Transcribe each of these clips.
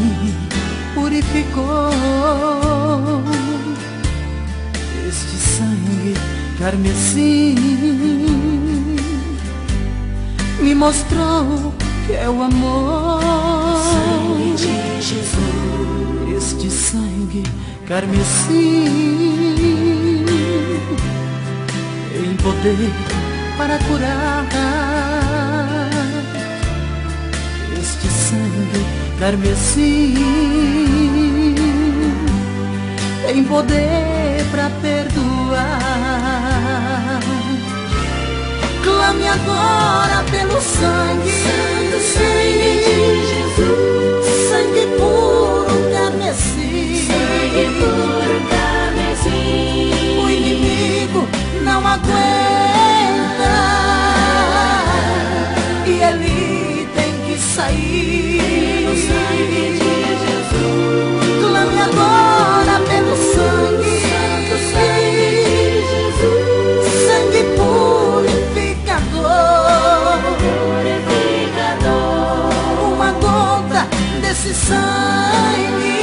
me purificou. Este sangue carmesim me mostrou que é o amor. Sangue de Jesus. Este sangue carmesim em poder para curar. Este sangue carmesim tem poder para perdoar. Clame agora pelo sangue, Santo sangue de Jesus. sangue puro carmesim, Sangue puro carmesim. o inimigo não aguenta e ele tem que sair. No sangue de Jesus. Clame agora pelo sangue, Santo sangue de Jesus. sangue purificador. Purificador. Uma gota desse sangue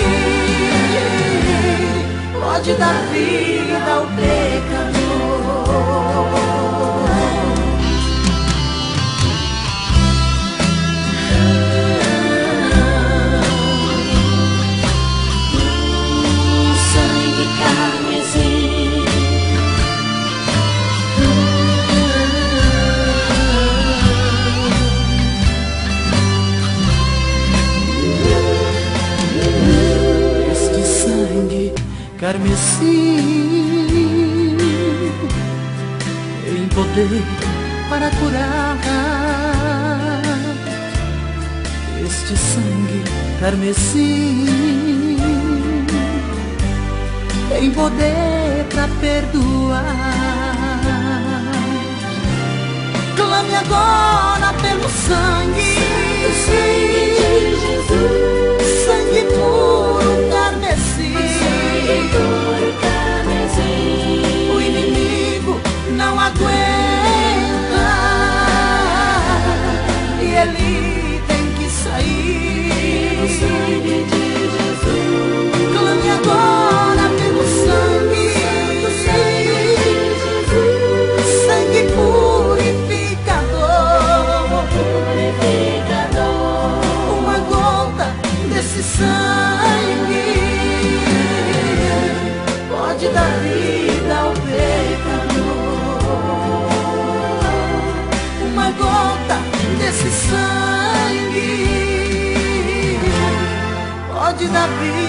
pode dar vida ao pecador. Sangue carmesim. Este sangue carmesim em poder para curar. Este sangue carmesim tem poder para perdoar. Clame agora pelo sangue, Sangue de Jesus. sangue puro carmesim. Sangue puro carmesim. O inimigo não aguenta e ele tem que sair. No sangue de Jesus. Clame agora pelo sangue, sangue purificador. Purificador. Uma gota desse sangue pode dar vida ao pecador. Uma gota desse sangue pode dar vida